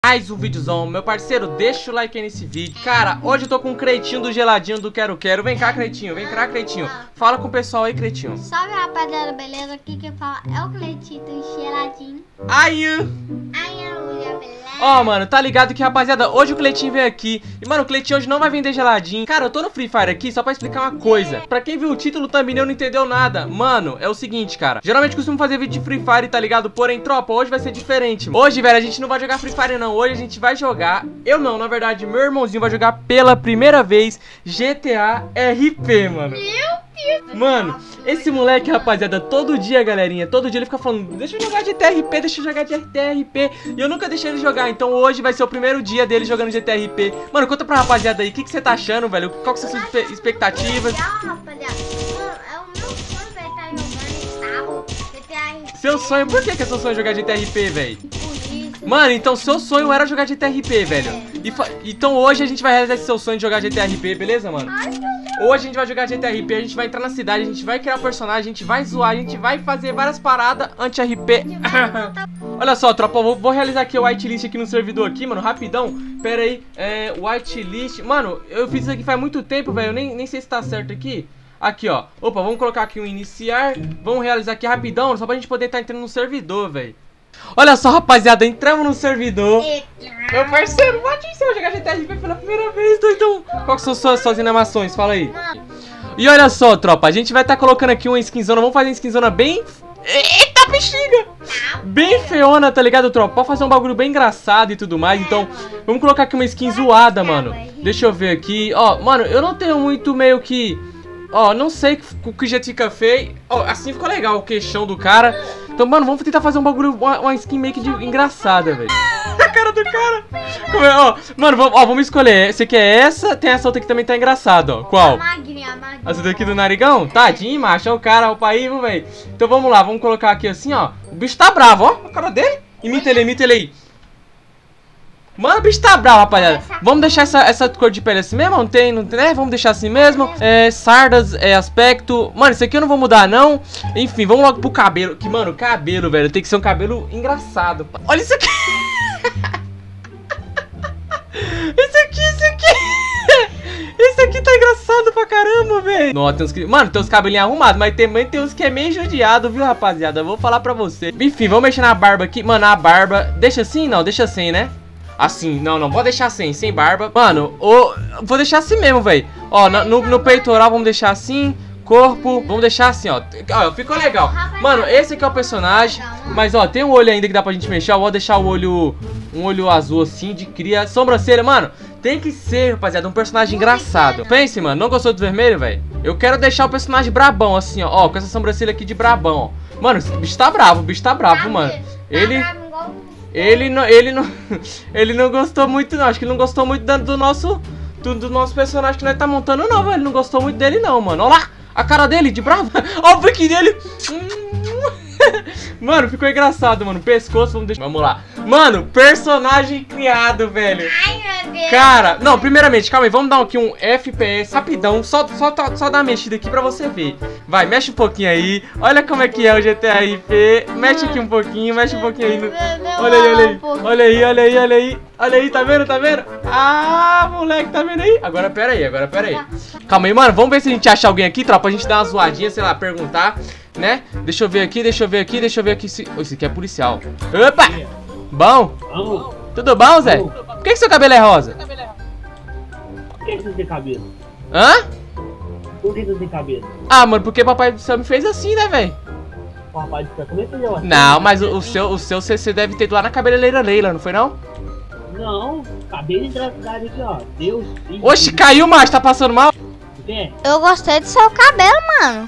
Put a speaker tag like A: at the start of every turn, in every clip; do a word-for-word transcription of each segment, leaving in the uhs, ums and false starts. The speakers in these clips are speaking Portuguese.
A: Mais um videozão, meu parceiro, deixa o like aí nesse vídeo. Cara, hoje eu tô com o Creitinho do Geladinho do Quero Quero. Vem cá, Creitinho, vem cá, Creitinho. Fala com o pessoal aí, Creitinho.
B: Salve, rapaziada, beleza? Aqui quem fala é o Cleitinho do Geladinho.
A: Aí!
B: Aí, Lúlia, beleza?
A: Ó, oh, mano, tá ligado que, rapaziada, hoje o Cleitinho veio aqui. E, mano, o Cleitinho hoje não vai vender geladinho. Cara, eu tô no Free Fire aqui só pra explicar uma coisa. Pra quem viu o título também não entendeu nada. Mano, é o seguinte, cara. Geralmente costumo fazer vídeo de Free Fire, tá ligado? Porém, tropa, hoje vai ser diferente. Hoje, velho, a gente não vai jogar Free Fire, não. Hoje a gente vai jogar... Eu não, na verdade, meu irmãozinho vai jogar pela primeira vez G T A R P, mano. Mano, esse moleque, rapaziada, todo dia, galerinha, todo dia ele fica falando: deixa eu jogar G T A R P, deixa eu jogar G T A R P. E eu nunca deixei ele jogar, então hoje vai ser o primeiro dia dele jogando G T A R P. Mano, conta pra rapaziada aí, o que você tá achando, velho? Qual que são as suas expectativas? Seu sonho, por que que é seu sonho jogar G T A R P, velho? Mano, então seu sonho era jogar G T A R P, velho. E então hoje a gente vai realizar esse seu sonho de jogar G T A R P, beleza, mano? Hoje a gente vai jogar G T A R P, a gente vai entrar na cidade, a gente vai criar um personagem, a gente vai zoar, a gente vai fazer várias paradas anti-R P. Olha só, tropa, eu vou, vou realizar aqui o whitelist aqui no servidor aqui, mano, rapidão. Pera aí, é, whitelist. Mano, eu fiz isso aqui faz muito tempo, velho, eu nem, nem sei se tá certo aqui. Aqui, ó. Opa, vamos colocar aqui um iniciar. Vamos realizar aqui rapidão, só pra gente poder estar tá entrando no servidor, velho. Olha só, rapaziada, entramos no servidor. Meu parceiro, imagina se eu jogar G T A R P pela primeira vez, doidão. Qual que são suas, suas animações? Fala aí. E olha só, tropa, a gente vai estar tá colocando aqui uma skinzona. Vamos fazer uma skinzona bem... Eita, bexiga! Bem feona, tá ligado, tropa? Pode fazer um bagulho bem engraçado e tudo mais. Então, vamos colocar aqui uma skin zoada, mano. Deixa eu ver aqui. Ó, mano, eu não tenho muito meio que... Ó, não sei o que jeito fica feio. Ó, assim ficou legal o queixão do cara. Então, mano, vamos tentar fazer um bagulho, uma, uma skin meio que de engraçada, velho. A cara do cara. Como é? Ó, mano, vamos, ó, vamos escolher. Esse aqui é essa, tem essa outra que também tá engraçada, ó. Qual? Essa daqui do narigão? Tadinho, macho, é o cara, o pai, velho. Então vamos lá, vamos colocar aqui assim, ó. O bicho tá bravo, ó, a cara dele. Imita ele, imita ele aí. Mano, o bicho tá bravo, rapaziada. Vamos deixar essa, essa cor de pele assim mesmo? Não tem, não tem, né? Vamos deixar assim mesmo. É, sardas, é, aspecto. Mano, isso aqui eu não vou mudar, não. Enfim, vamos logo pro cabelo. Que, mano, cabelo, velho, tem que ser um cabelo engraçado. Olha isso aqui. Esse aqui, esse aqui. Esse aqui tá engraçado pra caramba, velho. Nossa, tem uns que... Mano, tem uns cabelinhos arrumados, mas também tem uns que é meio judiado, viu, rapaziada? Eu vou falar pra você. Enfim, vamos mexer na barba aqui. Mano, a barba... Deixa assim? Não, deixa assim, né? Assim, não, não, pode deixar assim, sem barba. Mano, o... vou deixar assim mesmo, velho. Ó, no, no peitoral vamos deixar assim. Corpo, vamos deixar assim, ó. Ó, ficou legal. Mano, esse aqui é o personagem. Mas, ó, tem um olho ainda que dá pra gente mexer. Eu vou deixar o olho... Um olho azul assim, de cria. Sobrancelha, mano. Tem que ser, rapaziada, um personagem engraçado. Pense, mano, não gostou do vermelho, velho? Eu quero deixar o personagem brabão, assim, ó. Ó, com essa sobrancelha aqui de brabão, ó. Mano, o bicho tá bravo, o bicho tá bravo, mano. Ele... Ele não, ele não, ele não gostou muito, não. Acho que ele não gostou muito do, do nosso, do, do nosso personagem que nós tá montando, não, velho. Ele não gostou muito dele, não, mano. Olha lá, a cara dele de bravo. Olha o biquinho dele. Mano, ficou engraçado, mano. Pescoço, vamos deixar. Vamos lá. Mano, personagem criado, velho. Ai, meu Deus. Cara, não, primeiramente, calma aí. Vamos dar aqui um F P S rapidão. Só, só, só dar uma mexida aqui pra você ver. Vai, mexe um pouquinho aí. Olha como é que é o G T A R P. Mexe aqui um pouquinho, mexe um pouquinho aí. No... Olha aí, olha aí. Olha aí, olha aí, olha aí. Olha aí, tá vendo, tá vendo? Ah, moleque, tá vendo aí? Agora pera aí, agora pera aí. Calma aí, mano. Vamos ver se a gente acha alguém aqui, tropa. A gente dar uma zoadinha, sei lá, perguntar, né? Deixa eu ver aqui, deixa eu ver aqui, deixa eu ver aqui se... Oh, esse aqui é policial. Opa! Bom? Tudo bom, Zé? Por que que seu cabelo é rosa?
C: Por que você tem cabelo?
A: Hã?
C: Por que você tem cabelo?
A: Ah, mano, porque papai do céu me fez assim, né, velho?
C: Papai do céu também fez assim.
A: Não, mas o, o seu, o seu você deve ter ido lá na cabeleireira Leila, não foi não?
C: Não, cabelo engraçado aqui, ó. Deus.
A: Oxe, caiu, macho, tá passando mal?
C: O quê?
B: Eu gostei do seu cabelo, mano.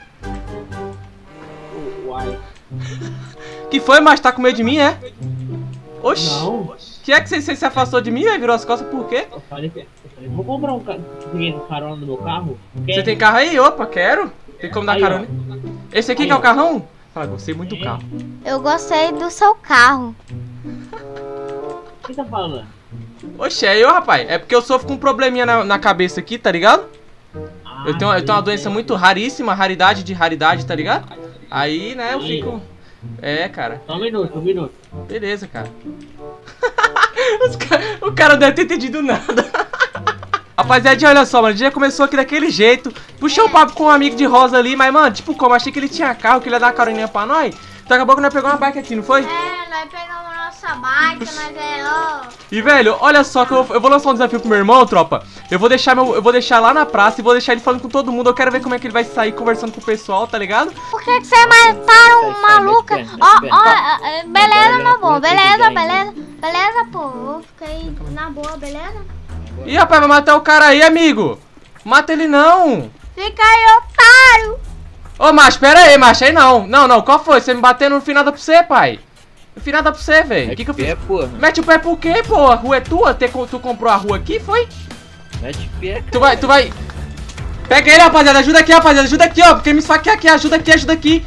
C: Uai.
A: Que foi, macho? Tá com medo de mim, é? Oxi.
C: Não.
A: Que é que você, você se afastou de mim, velho? Virou as costas por quê?
C: Eu falei que... Eu falei, vou comprar um carro. Peguei um carona no meu carro.
A: Você tem carro aí? Opa, quero. Tem como dar
C: Aí,
A: carona. Esse aqui
C: Aí,
A: que é o
C: ó.
A: carrão? Fala, gostei muito do carro.
B: Eu gostei do seu carro.
C: O que tá falando?
A: Oxe, é eu, rapaz. É porque eu sofro com um probleminha na, na cabeça aqui, tá ligado?
C: Ah,
A: Eu tenho, eu tenho uma doença muito raríssima, raridade de raridade, tá ligado? Aí, né, eu
C: Aí.
A: fico... É, cara.
C: Só um minuto, um minuto.
A: Beleza, cara. Ca... O cara não deve ter entendido nada. Rapaziada, olha só, mano, o dia começou aqui daquele jeito. Puxei um papo com um amigo de rosa ali, mas, mano, tipo como? Achei que ele tinha carro, que ele ia dar uma caroninha pra nós. Então acabou que nós pegamos uma bike aqui, não foi?
B: É, nós pegamos a nossa bike, nós ganhamos.
A: E, velho, olha só que eu vou, eu vou lançar um desafio pro meu irmão, tropa. Eu vou deixar meu, eu vou deixar lá na praça e vou deixar ele falando com todo mundo. Eu quero ver como é que ele vai sair conversando com o pessoal, tá ligado?
B: Por que que você mataram um maluco? Ó, ó, beleza, meu bom, beleza, beleza. Beleza, pô, eu fiquei na boa, beleza?
A: Ih, rapaz, vai matar o cara aí, amigo. Mata ele não.
B: Fica aí, otário.
A: Ô, macho, pera aí, macho, aí não. Não, não, qual foi? Você me bateu no final da pra você, pai? No final da pra você, velho. Que que eu fiz?
D: Porra.
A: Mete o pé por quê, pô? A rua é tua? Te, tu comprou a rua aqui, foi?
D: Mete o pé.
A: Tu vai, tu vai... Pega ele, rapaziada, ajuda aqui, rapaziada, ajuda aqui, ó. Porque me esfaquear aqui, ajuda aqui, ajuda aqui.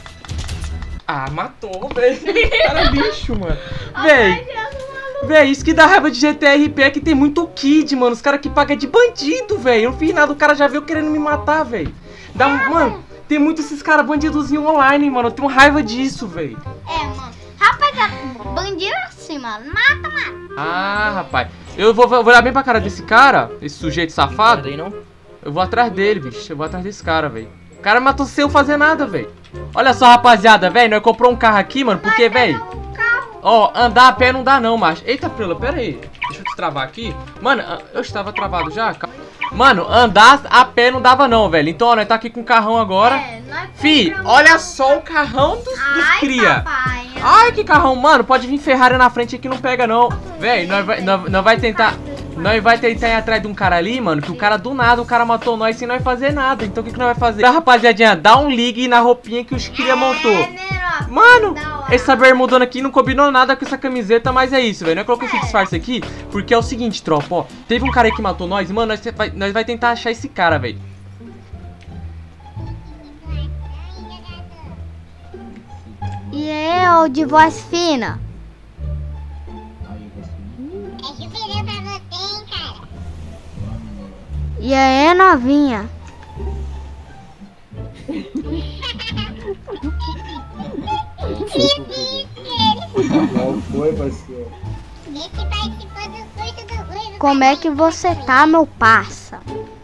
A: Ah, matou, velho. Cara lixo, mano. Véi. Véi, isso que dá raiva de G T R P é que tem muito kid, mano. Os caras que pagam de bandido, velho. No final, o cara já veio querendo me matar, velho. Dá, mano, tem muito esses caras bandidozinhos online, mano. Eu tenho raiva disso, velho.
B: É, mano. Rapaziada, bandido assim, mano. Mata, mano.
A: Ah, rapaz. Eu vou, vou olhar bem pra cara desse cara, esse sujeito safado.
D: Aí, não?
A: Eu vou atrás dele, bicho. Eu vou atrás desse cara, velho. O cara matou sem eu fazer nada, velho. Olha só, rapaziada, velho. Nós comprou um carro aqui, mano, porque, velho... Ó, oh, andar a pé não dá não, macho. Eita, Prela, pera aí. Deixa eu te travar aqui. Mano, eu estava travado já. Mano, andar a pé não dava não, velho. Então, ó, nós tá aqui com o carrão agora.
B: É,
A: Fi, olha só o carrão dos, dos
B: Ai,
A: cria.
B: papai.
A: Ai, que carrão, mano. Pode vir Ferrari na frente aqui, não pega não. Velho, nós vai, nós, nós vai tentar... Nós vai tentar ir atrás de um cara ali, mano, que o cara do nada, o cara matou nós sem nós fazer nada. Então o que, que nós vai fazer? Tá, rapaziadinha, dá um ligue na roupinha que os cria montou. Mano, essa bermudona aqui não combinou nada com essa camiseta, mas é isso, velho. Nós coloquei esse disfarce aqui porque é o seguinte, tropa, ó. Teve um cara aí que matou nós, mano, nós vai, nós vai tentar achar esse cara, velho.
B: E eu, de voz fina. E aí, novinha?
C: Qual foi, parceiro?
B: Como é que você tá, meu parça?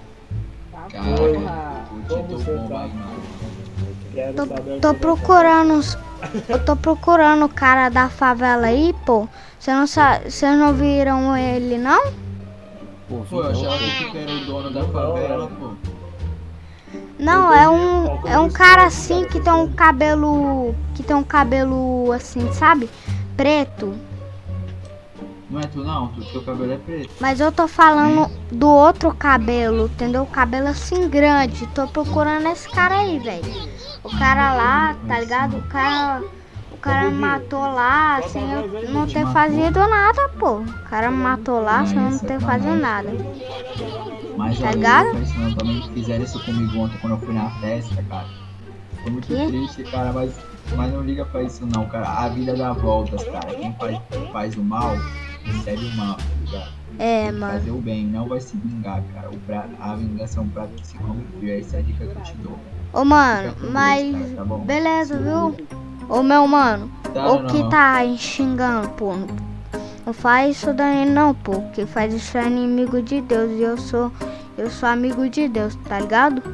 C: Porra, como você tá? Quero
B: Tô,
C: saber
B: tô
C: como
B: procurando uns... Eu tô procurando o cara da favela aí, pô. Vocês não, sa... Vocês não viram ele, não?
E: Pô, eu achava que era o dono da favela, pô.
B: Não, é um, é um cara assim que tem um cabelo, que tem um cabelo assim, sabe? Preto.
E: Não é tu não? Tu, teu cabelo é preto.
B: Mas eu tô falando do outro cabelo, entendeu? O cabelo assim grande. Tô procurando esse cara aí, velho. O cara lá, tá ligado? O cara, o cara me matou lá, sem eu não ter fazido nada, pô. O cara me matou lá, sem eu não ter fazido nada.
E: Mas
B: Tá
E: olha,
B: ligado?
E: eu pensando também que fizeram isso comigo ontem quando eu fui na festa, cara. Foi muito
B: Quê?
E: triste, cara, mas, mas não liga pra isso não, cara. A vida dá voltas, cara. Quem faz, faz o mal, recebe o mal, tá ligado?
B: É,
E: Tem que
B: mano.
E: fazer o bem, não vai se vingar, cara. O pra, a vingança é um prato que se come frio. Essa é a dica que eu te dou.
B: Ô, mano,
E: Fica com
B: mas...
E: Deus, cara, tá bom?
B: Beleza, viu? Ô, meu mano,
E: Tá,
B: o que
E: não.
B: tá xingando, pô? Não faz isso daí não, pô. Quem faz isso é inimigo de Deus. E eu sou... Eu sou amigo de Deus, tá ligado?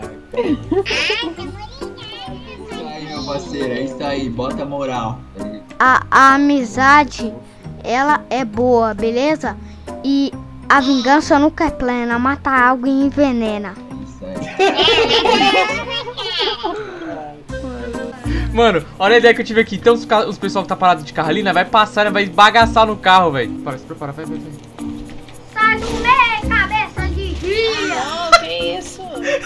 E: Isso aí, meu parceiro, é isso aí. Bota moral.
B: A, a amizade, ela é boa, beleza? E a vingança nunca é plena. Mata algo e envenena.
E: Isso aí.
A: Mano, olha a ideia que eu tive aqui. Tem uns, ca- uns pessoal que tá parado de carro ali, né? Vai passar, né? Vai bagaçar no carro, velho. Para, se prepara, vai, vai, vai.
B: Sai do meio, cabeça de ria!
F: Não, que isso?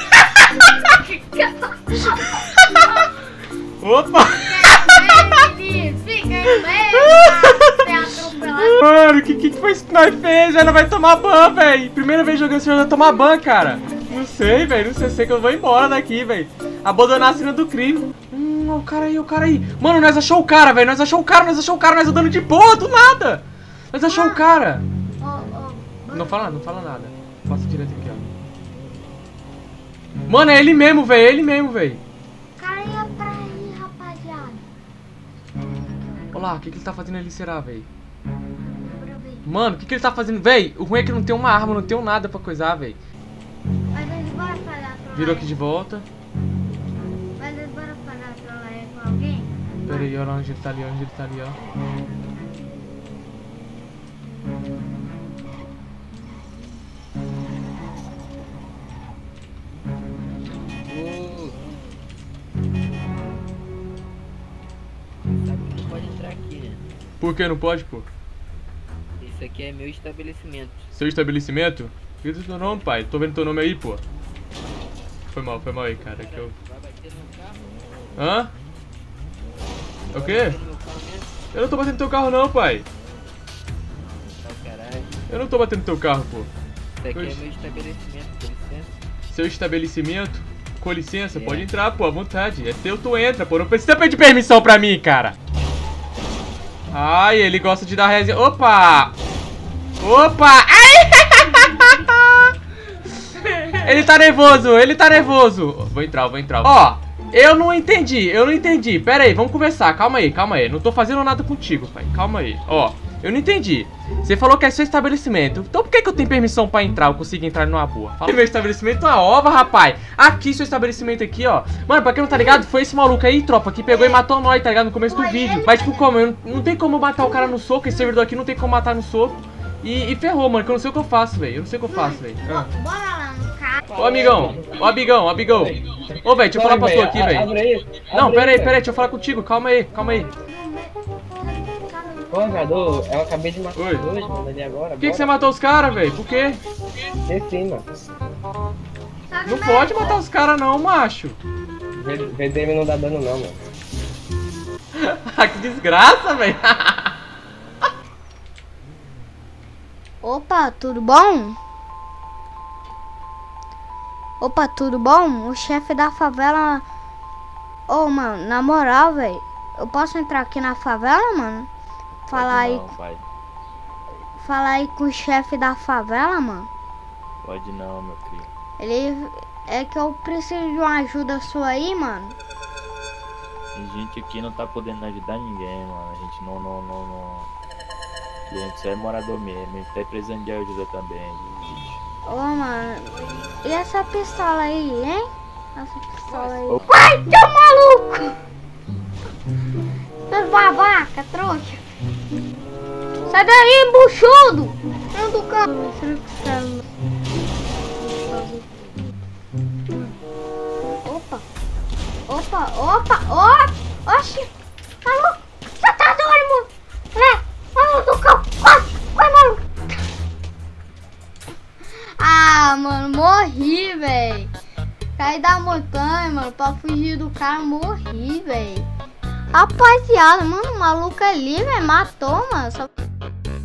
A: Opa!
B: Fica no meio, ser atropelado.
A: Mano, que que foi isso que nós fez? Já não vai tomar ban, velho. Primeira vez jogando esse jogo, vai tomar ban, cara. Não sei, velho. Não sei, sei que eu vou embora daqui, velho. Abandonar a cena do crime. Hum, o cara aí, o cara aí. Mano, nós achou o cara, velho. Nós achou o cara, nós achou o cara. Nós andando de boa, do nada. Nós achou o cara. Não fala nada, não fala nada. Passa direto aqui, ó. Mano, é ele mesmo, velho. É ele mesmo, velho.
B: Cara, ia pra aí, rapaziada.
A: Olha lá, o que, que ele tá fazendo ali, será, velho?
B: Bora ver.
A: Mano, o que, que ele tá fazendo? Véi, o ruim é que não tem uma arma, não tem nada pra coisar, véi.
B: Mas eles bora fazer a trollagem.
A: Virou aqui de volta.
B: Mas eles bora fazer a trollagem com alguém?
A: Pera aí, olha onde ele tá ali, onde ele tá ali, ó.
D: Sabe que não pode entrar aqui, né?
A: Por que não pode, pô?
D: Isso aqui é meu estabelecimento.
A: Seu estabelecimento? Por que teu nome, pai? Tô vendo teu nome aí, pô. Foi mal, foi mal aí, cara. Que eu...
D: Vai bater no carro?
A: Hã? É o quê?
D: Vai bater no meu carro mesmo?
A: Eu não tô batendo teu carro não, pai.
D: Tá o caralho.
A: Eu não tô batendo teu carro, pô.
D: Isso aqui
A: Pois.
D: é meu estabelecimento, com licença.
A: Seu estabelecimento? Com licença,
D: É.
A: pode entrar, pô, à vontade. É teu, tu entra, pô. Não precisa pedir permissão pra mim, cara. Ai, ele gosta de dar resenha. Opa! Opa! Ai! Ele tá nervoso, ele tá nervoso. Vou entrar, vou entrar. Ó, eu não entendi, eu não entendi. Pera aí, vamos conversar. Calma aí, calma aí. Não tô fazendo nada contigo, pai. Calma aí. Ó, eu não entendi. Você falou que é seu estabelecimento. Então por que, que eu tenho permissão pra entrar? Eu consigo entrar numa boa. Fala. Meu estabelecimento é uma ova, rapaz. Aqui, seu estabelecimento aqui, ó. Mano, pra quem não tá ligado, foi esse maluco aí, tropa, que pegou e matou nós, tá ligado? No começo do vídeo. Mas tipo, como? Eu não, não tem como matar o cara no soco. Esse servidor aqui não tem como matar no soco. E, e ferrou, mano, que eu não sei o que eu faço, velho. Eu não sei o que eu faço, velho. Ah.
B: Bora lá no carro.
A: Ô, amigão. Ô, amigão, ô, amigão. Ô, velho, deixa eu falar pra tu aqui, velho. Não, pera aí, pera aí, deixa eu falar contigo. Calma aí, calma aí.
F: Pô, jogador, eu acabei de matar
A: Oi.
F: dois, mano, ali agora.
A: Por que, que você matou os caras, velho? Por quê?
F: Em cima.
A: Não pode matar os caras não, macho.
F: V D M não dá dano não, mano.
A: Que desgraça, velho.
B: Opa, tudo bom? Opa, tudo bom? O chefe da favela... Ô, mano, na moral, velho. Eu posso entrar aqui na favela, mano? Falar aí...
G: Não, pai.
B: Falar aí com o chefe da favela, mano?
G: Pode não, meu filho.
B: Ele... É que eu preciso de uma ajuda sua aí, mano.
G: A gente aqui não tá podendo ajudar ninguém, mano. A gente não, não, não, não... A gente só é morador mesmo. A gente tá precisando de ajuda também, gente.
B: Ô, mano. E essa pistola aí, hein? Essa pistola aí.
G: Opa.
B: Vai, teu maluco! Seus babaca, trouxa. Sai daí, embuchudo! Sai do carro. Opa! Opa, opa, opa! Oxi! Maluco! Você tá doido, mano? É! Maluco do carro! Corre! Corre, maluco! Ah, mano, morri, véi! Caí da montanha, mano, pra fugir do cara, morri, véi! Rapaziada, mano, o maluco ali, velho, matou, mano. Só...